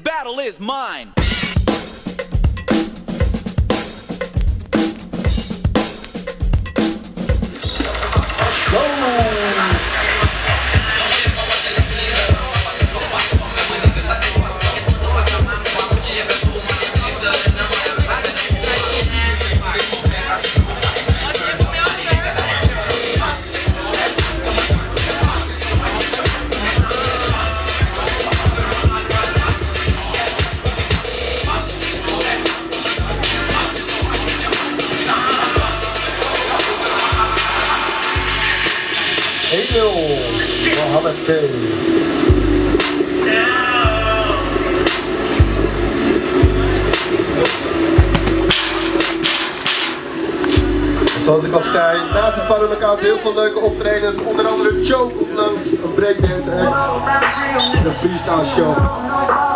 battle is mine. Mohamed Taous. Zoals ik al zei, naast het Panna heel veel leuke optredens, onder andere Choke op langs een breakdance act en een freestyle show.